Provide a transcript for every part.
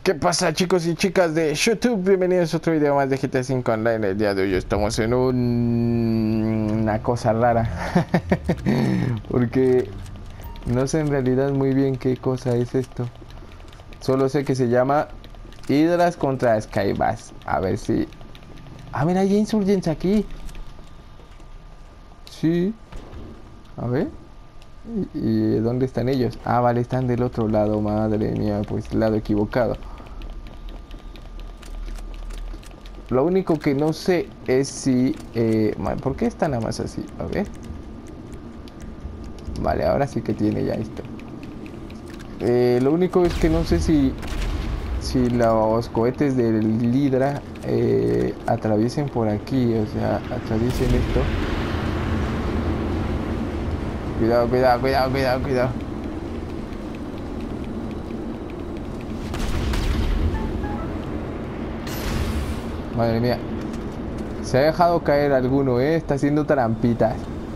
¿Qué pasa, chicos y chicas de YouTube? Bienvenidos a otro video más de GTA V Online. El día de hoy estamos en una cosa rara porque no sé en realidad muy bien qué cosa es esto. Solo sé que se llama Hydras contra Skybass. A ver si... Ah, mira, hay Insurgents aquí. Sí. A ver. ¿Y dónde están ellos? Ah, vale, están del otro lado. Madre mía, pues lado equivocado. Lo único que no sé es si... ¿por qué está nada más así? A ver. Vale, ahora sí que tiene ya esto. Lo único es que no sé si los cohetes del Hydra atraviesen por aquí. O sea, atraviesen esto. Cuidado, cuidado, cuidado, cuidado, cuidado. Madre mía. Se ha dejado caer alguno, está haciendo trampitas.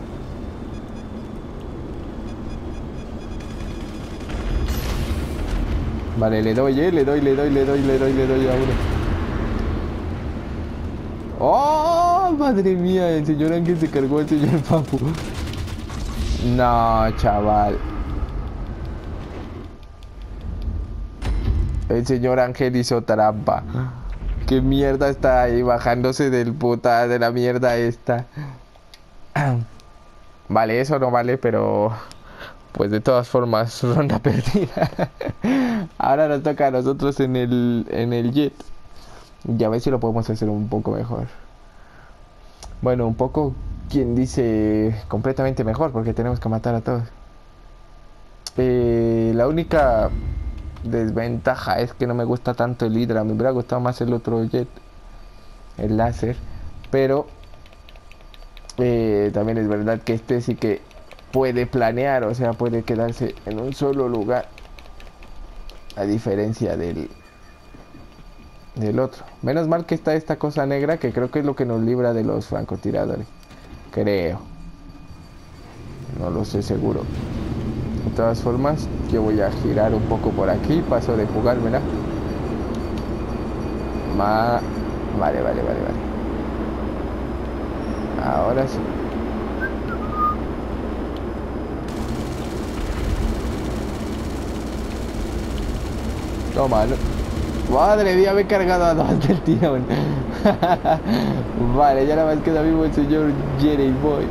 Vale, le doy a uno. ¡Oh! Madre mía, el señor Ángel se cargó al señor Papu. No, chaval. El señor Ángel hizo trampa. ¿Qué mierda está ahí bajándose del puta de la mierda esta? Vale, eso no vale, pero... Pues de todas formas, ronda perdida. Ahora nos toca a nosotros en el jet. Y a ver si lo podemos hacer un poco mejor. Bueno, un poco, quien dice completamente mejor, porque tenemos que matar a todos. La única desventaja es que no me gusta tanto el Hydra. Me hubiera gustado más el otro jet, el láser. Pero también es verdad que este sí que puede planear, o sea, puede quedarse en un solo lugar. A diferencia del otro. Menos mal que está esta cosa negra, que creo que es lo que nos libra de los francotiradores. Creo. No lo sé seguro. De todas formas, yo voy a girar un poco por aquí. Paso de jugármela. Vale. Ahora sí. Toma, no. Madre mía, me he cargado a dos del tirón. Vale, ya nada más queda vivo el señor Jerry Boy.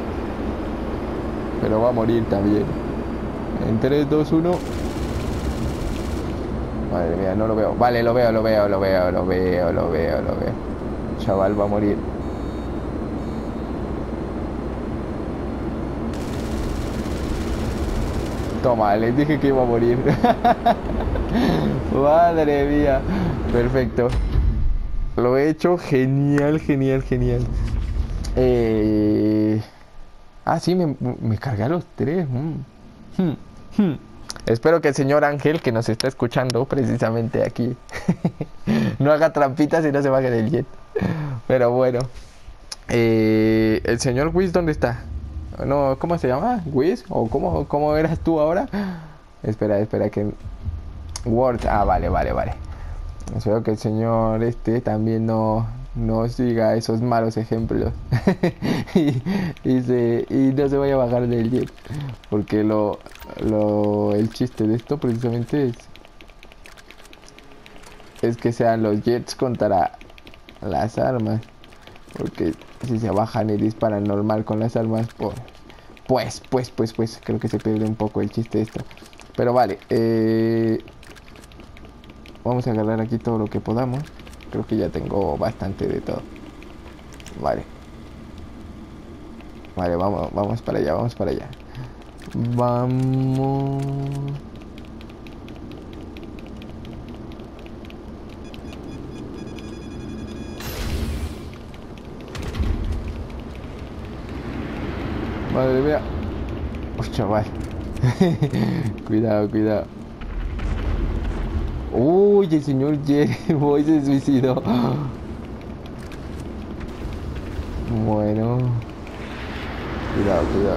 Pero va a morir también. En 3, 2, 1. Madre mía, no lo veo. Vale, lo veo. Chaval, va a morir. Toma, les dije que iba a morir. Madre mía. Perfecto. Lo he hecho genial. Ah, sí, me cargué a los tres. Espero que el señor Ángel, que nos está escuchando precisamente aquí, no haga trampitas y no se baje del jet. Pero bueno. ¿El señor Whis dónde está? No, ¿cómo se llama? ¿Whis? ¿O cómo eras tú ahora? Espera que... Word. Ah, vale. Espero que el señor también no siga esos malos ejemplos. y no se vaya a bajar del jet. Porque el chiste de esto precisamente es que sean los jets contra las armas. Porque si se bajan y disparan normal con las armas, pues creo que se pierde un poco el chiste de esto. Pero vale, vamos a agarrar aquí todo lo que podamos. Creo que ya tengo bastante de todo. Vale, vamos para allá. Vamos. Madre mía. Uy, chaval. Cuidado. Uy, el señor Jerry Boy se suicidó. Bueno. Cuidado.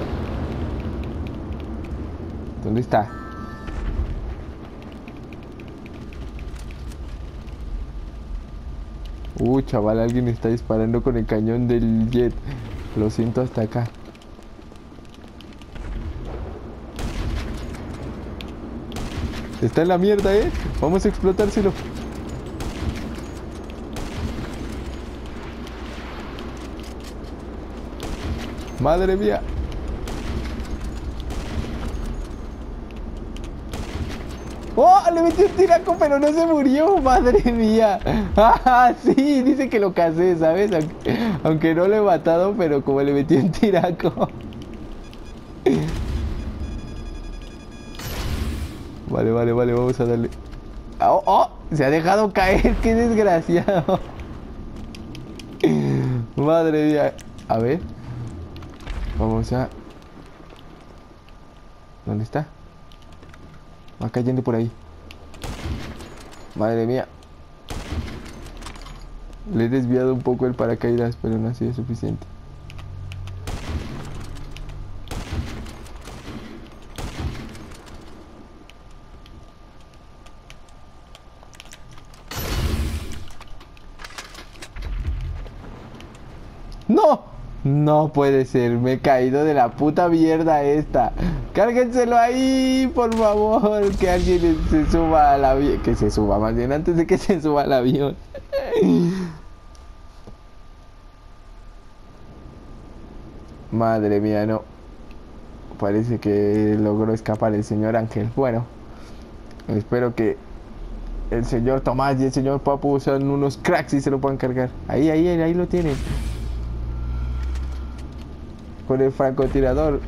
¿Dónde está? Chaval, alguien está disparando con el cañón del jet. Lo siento hasta acá. Está en la mierda, ¿eh? Vamos a explotárselo. Madre mía. ¡Oh! Le metí un tiraco, pero no se murió. Madre mía. ¡Ah! Sí, dice que lo casé, ¿sabes? Aunque no lo he matado, pero como le metí un tiraco. Vale, vamos a darle. ¡Oh! ¡Oh! Se ha dejado caer, qué desgraciado. Madre mía. A ver. Vamos a... ¿Dónde está? Va cayendo por ahí. Madre mía. Le he desviado un poco el paracaídas, pero no ha sido suficiente. ¡No! No puede ser, me he caído de la puta mierda esta. Cárguenselo ahí, por favor. Que alguien se suba al avión. Que se suba, más bien, antes de que se suba al avión. Madre mía, no. Parece que logró escapar el señor Ángel. Bueno, espero que el señor Tomás y el señor Papu sean unos cracks y se lo puedan cargar. Ahí lo tienen. Con el francotirador.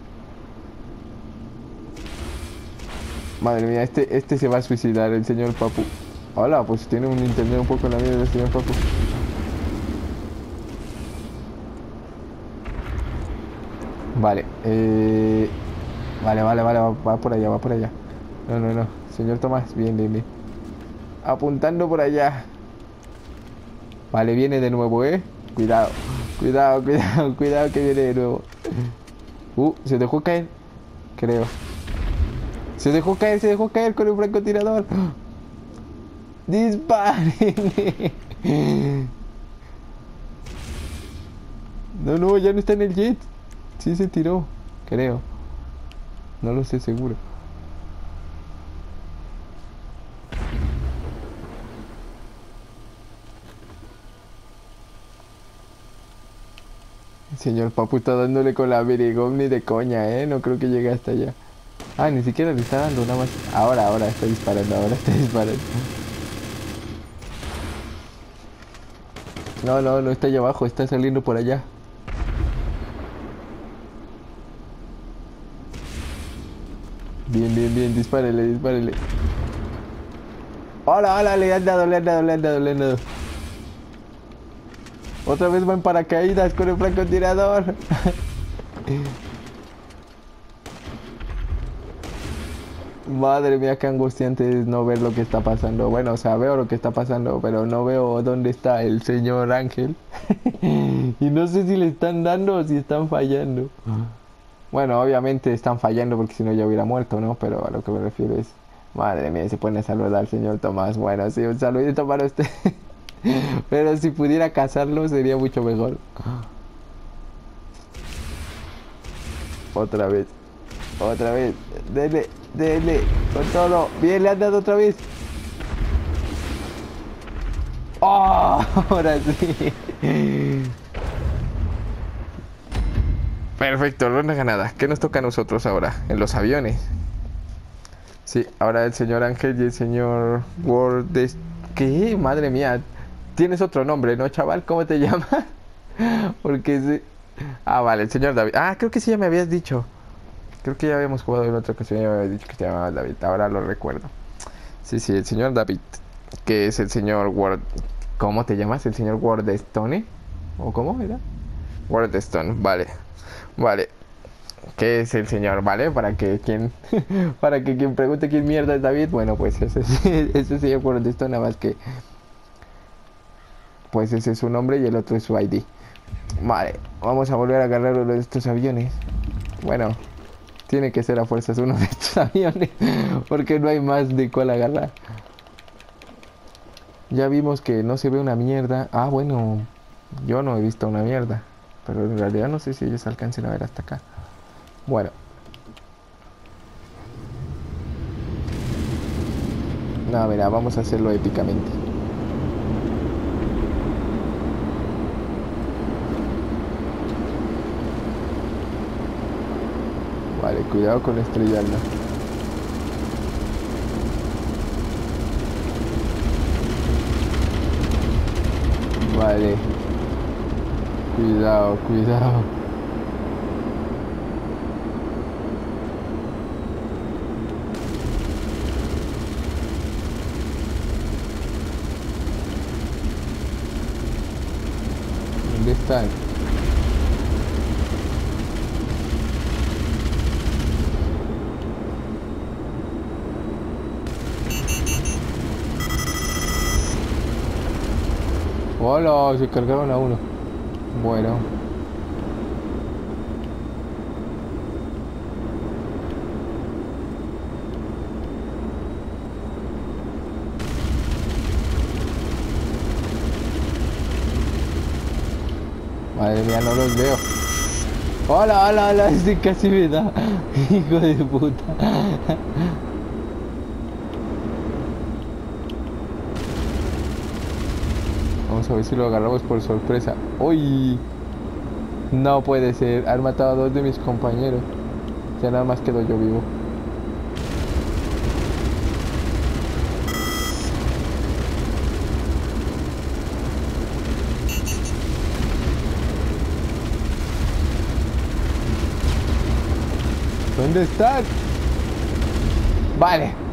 Madre mía, este se va a suicidar, el señor Papu. Hola, pues tiene un internet un poco en la vida del señor Papu. Vale, vale, va por allá, va por allá. No, señor Tomás, bien. Apuntando por allá. Vale, viene de nuevo, Cuidado que viene de nuevo. Se dejó caer, creo. Se dejó caer con el francotirador. ¡Dispárenle! No, ya no está en el jet. Sí se tiró, creo. No lo sé seguro. El señor Papu está dándole con la Virigom ni de coña, No creo que llegue hasta allá. Ah, ni siquiera le está dando, nada más. Ahora está disparando, No está allá abajo, está saliendo por allá. Bien, dispárele. Hola, le han dado. Otra vez va en paracaídas con el francotirador. Madre mía, qué angustiante es no ver lo que está pasando. Bueno, o sea, veo lo que está pasando, pero no veo dónde está el señor Ángel. Y no sé si le están dando o si están fallando. Bueno, obviamente están fallando porque si no ya hubiera muerto, ¿no? Pero a lo que me refiero es... Madre mía, se pone a saludar al señor Tomás. Bueno, sí, un saludito para usted. Pero si pudiera cazarlo sería mucho mejor. Otra vez. Dele, con todo. Bien, le han dado otra vez. ¡Oh! Ahora sí. Perfecto, ronda ganada. ¿Qué nos toca a nosotros ahora? En los aviones. Sí, ahora el señor Ángel y el señor Ward. ¿Qué? Madre mía. Tienes otro nombre, ¿no, chaval? ¿Cómo te llamas? Porque sí. Ah, vale, el señor David. Ah, creo que sí ya me habías dicho. Creo que ya habíamos jugado en otra ocasión y ya me habías dicho que te llamabas David. Ahora lo recuerdo. Sí, el señor David. Que es el señor Ward. ¿Cómo te llamas? ¿El señor Wardstone? ¿O cómo era? Wardstone, vale. ¿Qué es el señor? ¿Vale? Para que quien pregunte quién mierda es David, bueno, pues ese señor Wardstone, nada más que pues ese es su nombre y el otro es su ID. Vale, vamos a volver a agarrar uno de estos aviones. Bueno, tiene que ser a fuerzas uno de estos aviones porque no hay más de cuál agarrar. Ya vimos que no se ve una mierda. Ah, bueno, yo no he visto una mierda. Pero en realidad no sé si ellos alcancen a ver hasta acá. Bueno. No, mira, vamos a hacerlo épicamente. Vale, cuidado con estrellarla. Vale. Cuidado, cuidado. ¿Dónde están? Hola, se cargaron a uno. Bueno. Madre mía, no los veo. Hola, hola, hola, este casi me da. Hijo de puta. Vamos a ver si lo agarramos por sorpresa. ¡Uy! No puede ser. Han matado a dos de mis compañeros. Ya nada más quedo yo vivo. ¿Dónde están? Vale.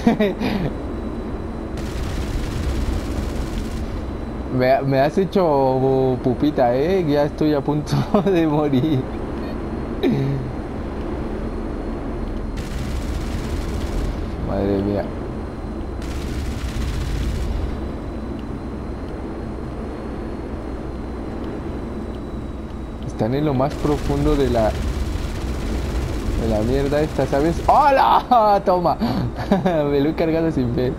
Me has hecho pupita, ya estoy a punto de morir. Madre mía. Están en lo más profundo de la mierda esta, ¿sabes? ¡Hola! Toma. Me lo he cargado sin ver.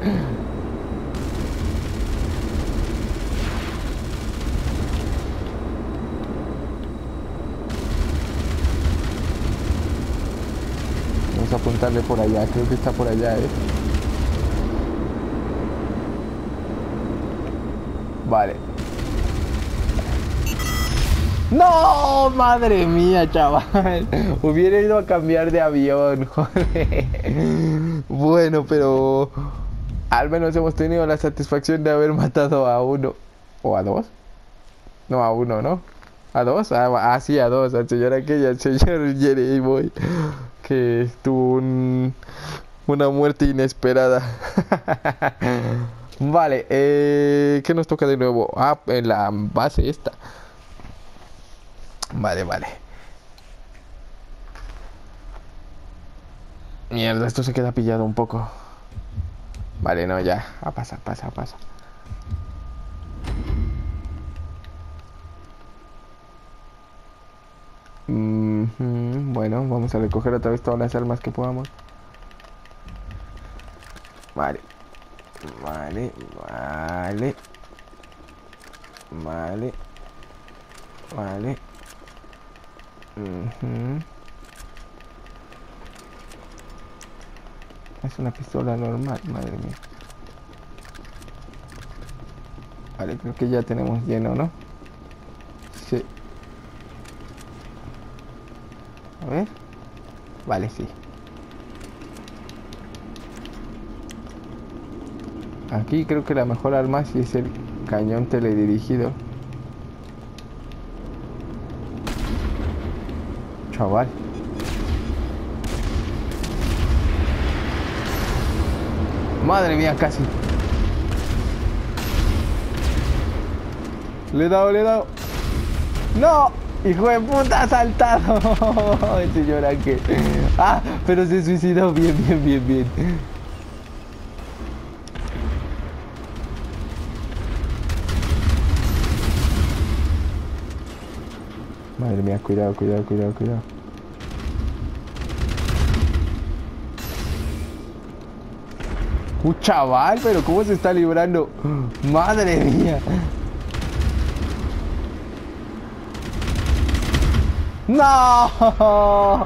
Vamos a apuntarle por allá, creo que está por allá, Vale. ¡No! ¡Madre mía, chaval! Hubiera ido a cambiar de avión, joder. Bueno, pero al menos hemos tenido la satisfacción de haber matado a uno. ¿O a dos? No, a uno, ¿no? ¿A dos? Sí, a dos. Al señor aquella, al señor Jerry Boy. Que tuvo una muerte inesperada. Vale, ¿qué nos toca de nuevo? Ah, en la base esta. Vale, vale. Mierda, esto se queda pillado un poco. Vale, no, ya. A pasar, pasa, pasa. Bueno, vamos a recoger otra vez todas las armas que podamos. Vale. Vale, vale. Vale. Vale. Es una pistola normal, madre mía. Vale, creo que ya tenemos lleno, ¿no? Sí. A ver. Vale, sí. Aquí creo que la mejor arma sí es el cañón teledirigido. Chaval. Madre mía, casi. Le he dado, le he dado. ¡No! ¡Hijo de puta, ha saltado! El señor Ángel. Ah, pero se suicidó. Bien, bien, bien, bien. Madre mía, cuidado, cuidado, cuidado, cuidado. Chaval, pero ¿cómo se está librando? Madre mía. ¡No!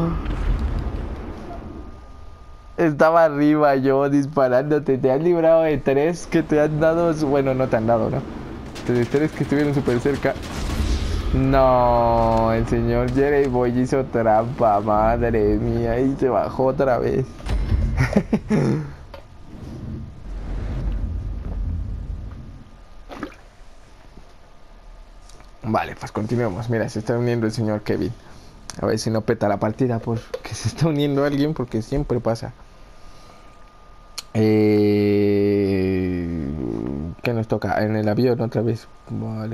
Estaba arriba yo disparándote. Te han librado de 3 que te han dado. Bueno, no te han dado, ¿no? De 3 que estuvieron súper cerca. No, el señor Jerry Boy hizo trampa, madre mía. Y se bajó otra vez. Vale, pues continuemos. Mira, se está uniendo el señor Kevin. A ver si no peta la partida porque se está uniendo alguien, porque siempre pasa. ¿Qué nos toca? En el avión otra vez. Vale.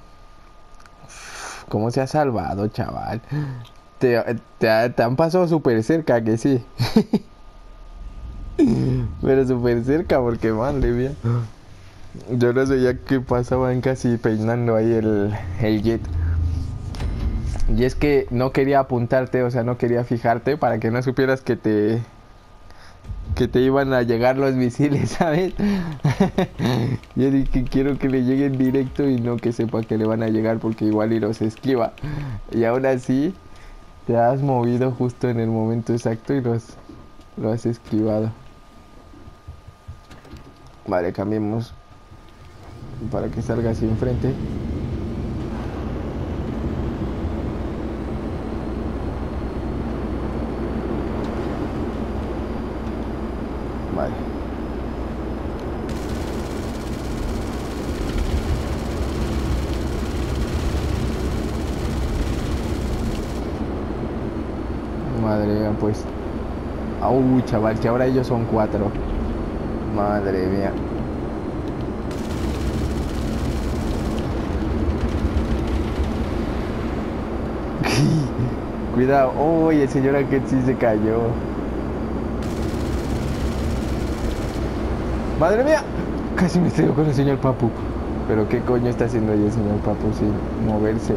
¿Cómo se ha salvado, chaval? Te han pasado súper cerca, que sí. Pero súper cerca, porque madre mía. Yo no sabía que pasaban casi peinando ahí el jet. Y es que no quería apuntarte, o sea, no quería fijarte para que no supieras que te iban a llegar los misiles, ¿sabes? Yo dije, quiero que le lleguen directo y no que sepa que le van a llegar porque igual y los esquiva. Y aún así, te has movido justo en el momento exacto y lo has esquivado. Vale, cambiemos para que salga así enfrente. Vale. Madre mía, pues. Uy, chaval, que ahora ellos son 4. Madre mía. Cuidado. Uy, el señor aquel sí se cayó. Madre mía. Casi me estrello con el señor Papu. Pero qué coño está haciendo ahí el señor Papu sin moverse.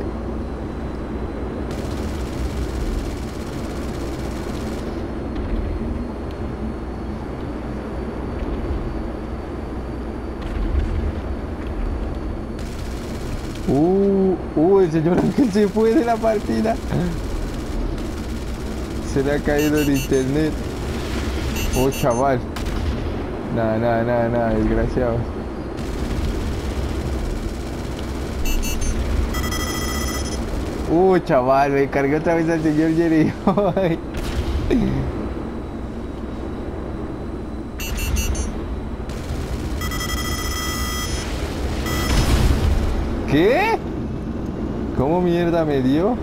El señor Ángel se fue de la partida. Se le ha caído el internet. Oh, chaval. Nada, desgraciado. Chaval, me cargué otra vez al señor Jerry. ¿Qué? ¿Cómo mierda me dio?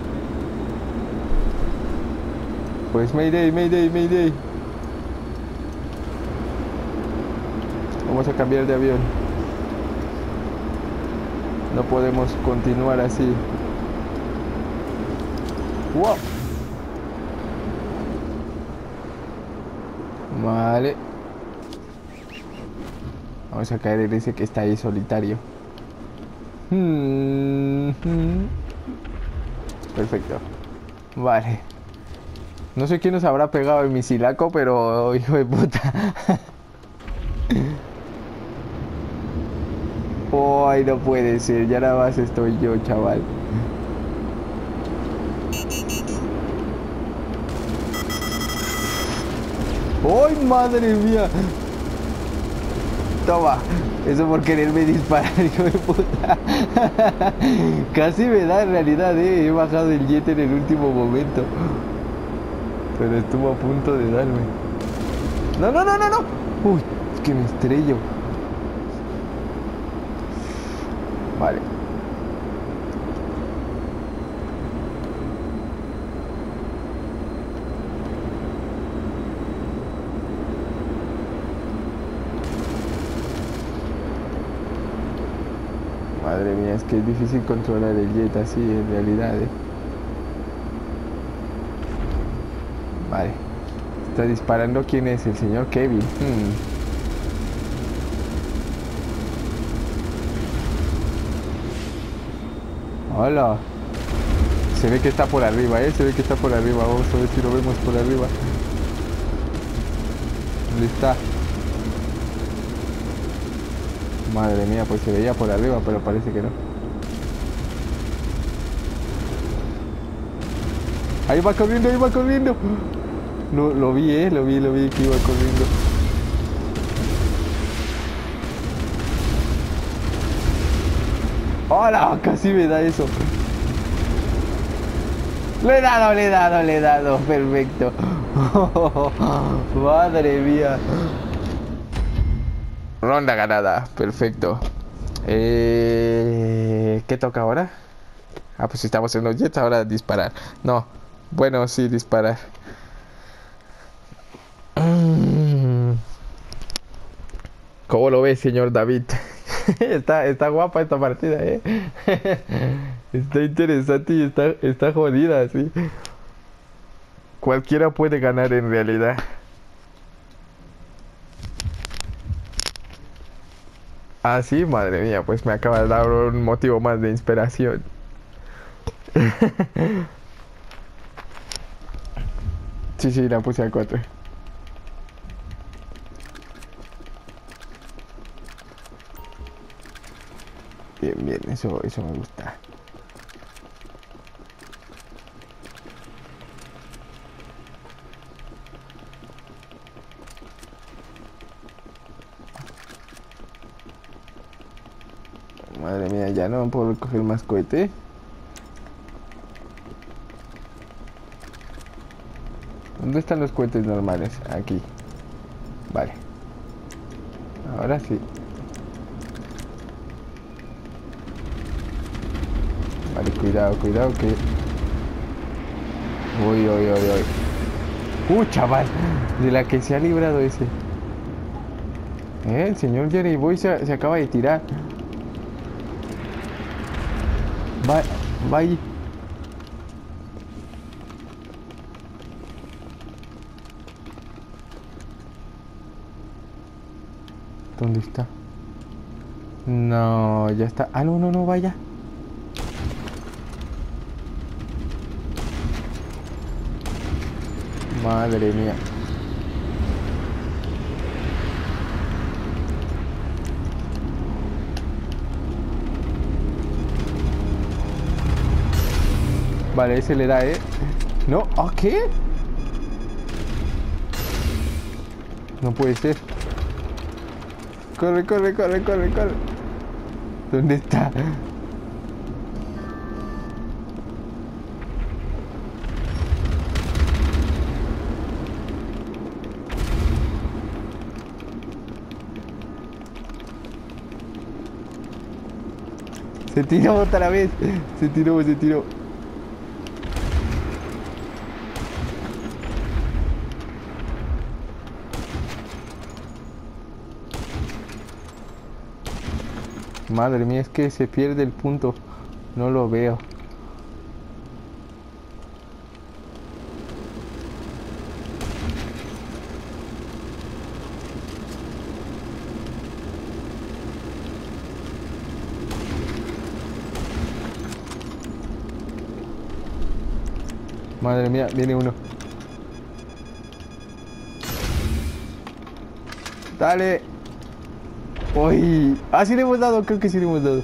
Pues Mayday. Vamos a cambiar de avión. No podemos continuar así. ¡Wow! Vale. Vamos a caer en ese que está ahí solitario. Perfecto. Vale. No sé quién nos habrá pegado el misilaco, pero hijo de puta. Ay, no puede ser. Ya nada más estoy yo, chaval. ¡Ay, madre mía! Toma. Eso por quererme disparar, hijo de puta. Casi me da en realidad, He bajado el jet en el último momento. Pero estuvo a punto de darme. No. Uy, es que me estrello. Vale. Madre mía, es que es difícil controlar el jet así en realidad, Vale. Está disparando. ¿Quién es? El señor Kevin. Hola. Se ve que está por arriba, Se ve que está por arriba. Vamos a ver si lo vemos por arriba. ¿Dónde está? Madre mía, pues se veía por arriba, pero parece que no. Ahí va corriendo, ahí va corriendo. Lo vi, lo vi que iba corriendo. ¡Hola! Casi me da eso. Le he dado. Perfecto. Madre mía. Ronda ganada. Perfecto. ¿Qué toca ahora? Ah, pues estamos en los jets, ahora disparar. No. Bueno, sí, disparar. ¿Cómo lo ves, señor David? Está guapa esta partida, ¿eh? Está interesante y está jodida, sí. Cualquiera puede ganar en realidad. Ah, sí, madre mía, pues me acaba de dar un motivo más de inspiración. Sí, sí, la puse a 4. Bien, bien, eso me gusta. Madre mía, ya no puedo coger más cohete. ¿Dónde están los cohetes normales? Aquí. Vale. Ahora sí. Vale, cuidado, cuidado que... Uy, uy, uy, uy. Chaval. De la que se ha librado ese. El señor Jerry Boy se acaba de tirar. Va, va ahí. ¿Dónde está? No, ya está. Ah, no, no, no, vaya. Madre mía. Vale, ese le da, ¿eh? No, ¿a qué? No puede ser. Corre, corre, corre, corre, corre. ¿Dónde está? Se tiró otra vez. Se tiró, se tiró. Madre mía, es que se pierde el punto. No lo veo. Madre mía, viene uno. Dale. Uy. Ah, sí le hemos dado, creo que sí le hemos dado.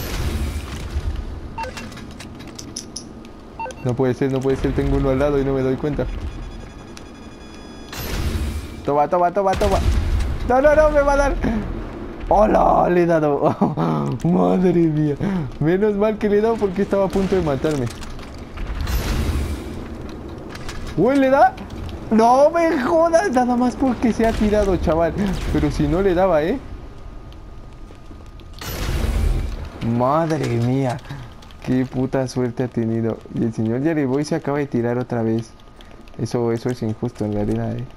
No puede ser, no puede ser. Tengo uno al lado y no me doy cuenta. Toma, toma, toma, toma. No, no, no, me va a dar. ¡Hola! Le he dado. Madre mía. Menos mal que le he dado porque estaba a punto de matarme. Uy, ¿le da? No me jodas, nada más porque se ha tirado, chaval. Pero si no le daba, ¿eh? Madre mía. Qué puta suerte ha tenido. Y el señor Jerry Boy se acaba de tirar otra vez. Eso es injusto en realidad, ¿eh?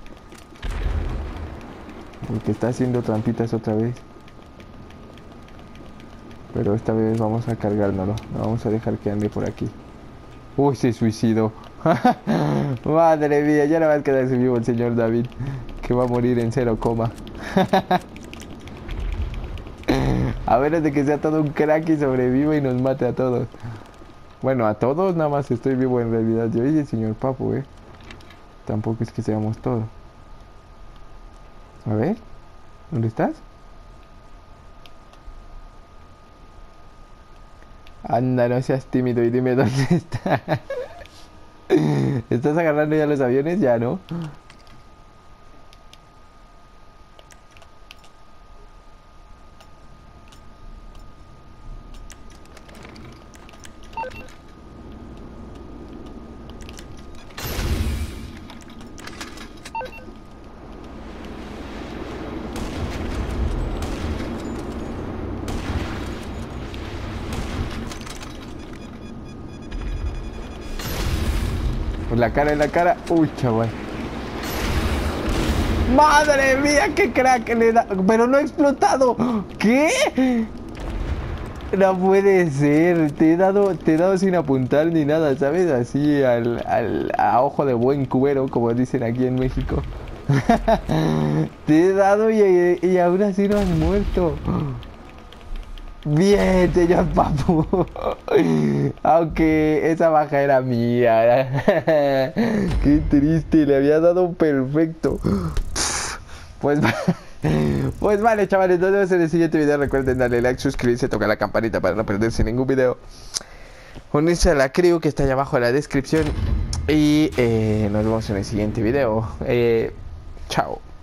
Porque está haciendo trampitas otra vez. Pero esta vez vamos a cargárnoslo. No vamos a dejar que ande por aquí. Uy, se suicidó. Madre mía, ya no va a quedarse vivo el señor David. Que va a morir en 0, a menos de que sea todo un crack y sobreviva y nos mate a todos. Bueno, a todos nada más estoy vivo en realidad. Yo y el señor Papu, Tampoco es que seamos todos. A ver, ¿dónde estás? Anda, no seas tímido y dime dónde está. ¿Estás agarrando ya los aviones? Ya, ¿no? En la cara, en la cara. Uy, chaval. ¡Madre mía, qué crack le da! Pero no ha explotado. ¿Qué? No puede ser. Te he dado sin apuntar ni nada, ¿sabes? Así a ojo de buen cubero, como dicen aquí en México. Te he dado y aún así no has muerto. Bien, señor Papu. Aunque esa baja era mía. Qué triste, le había dado perfecto. Pues, pues vale, chavales, nos vemos en el siguiente video. Recuerden darle like, suscribirse, tocar la campanita para no perderse ningún video. Unirse a la crew que está allá abajo en la descripción. Y nos vemos en el siguiente video. Chao.